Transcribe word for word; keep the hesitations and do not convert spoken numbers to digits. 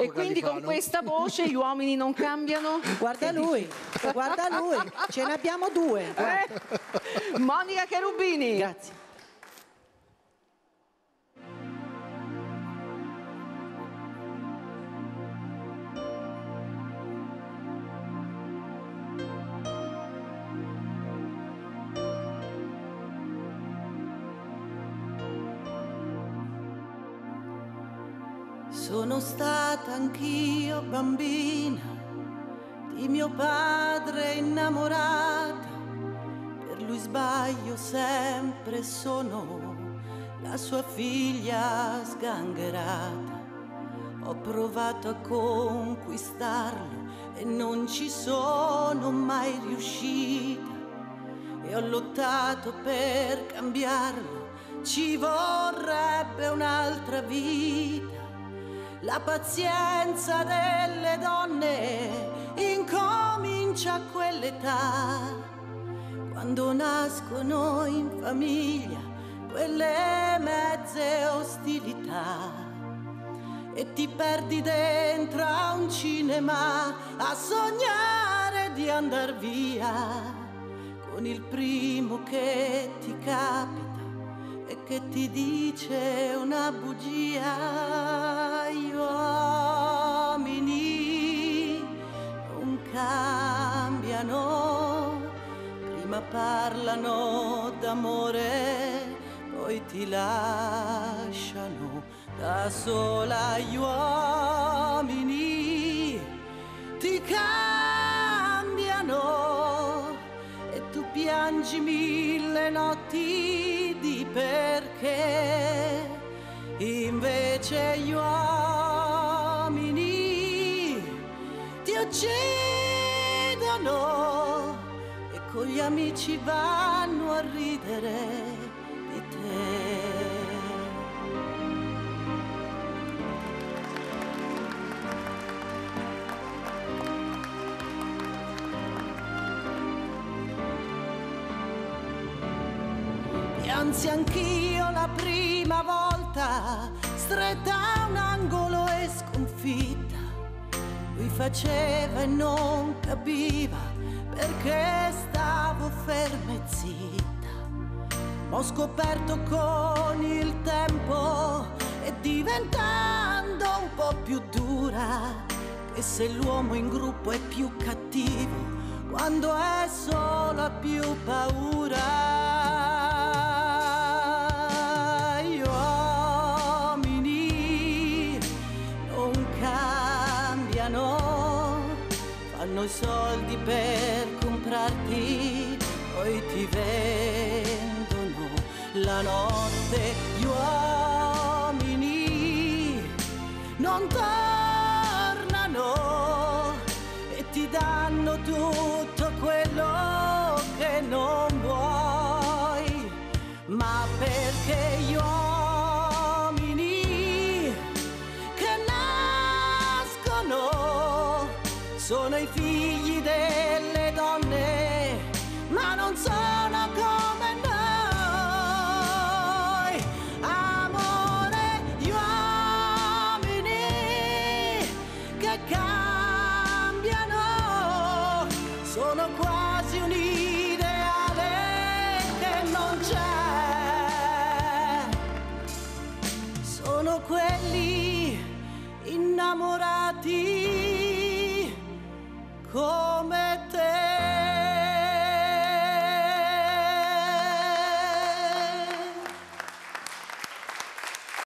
E quindi Califano. con questa voce gli uomini non cambiano? Guarda lui, guarda lui, ce ne abbiamo due. Eh? Monica Cherubini. Grazie. Sono stata anch'io bambina di mio padre innamorata, per lui sbaglio sempre, sono la sua figlia sgangherata. Ho provato a conquistarlo e non ci sono mai riuscita, e ho lottato per cambiarlo, ci vorrebbe un'altra vita. La pazienza delle donne incomincia a quell'età, quando nascono in famiglia quelle mezze ostilità, e ti perdi dentro a un cinema a sognare di andar via con il primo che ti capita e che ti dice una bugia. Gli uomini non cambiano, prima parlano d'amore, poi ti lasciano da sola. Gli uomini ti cambiano e tu piangi mille notti di perché, invece gli uomini ti uccidono e con gli amici vanno a ridere di te. Piansi anch'io la prima volta, stretta a un angolo e sconfitta. Lui faceva e non capiva perché stavo ferma e zitta. Ma ho scoperto con il tempo, e diventando un po' più dura, che se l'uomo in gruppo è più cattivo quando è solo ha più paura. Gli uomini non cambiano, fanno i soldi per comprarti, poi ti vendono la notte. Gli uomini non tornano e ti danno tutto quello che non vuoi, ma perché gli uomini che nascono sono i figli delle donne, ma non sono come noi. Amore, gli uomini che cambiano sono quasi un ideale che non c'è. Sono quelli innamorati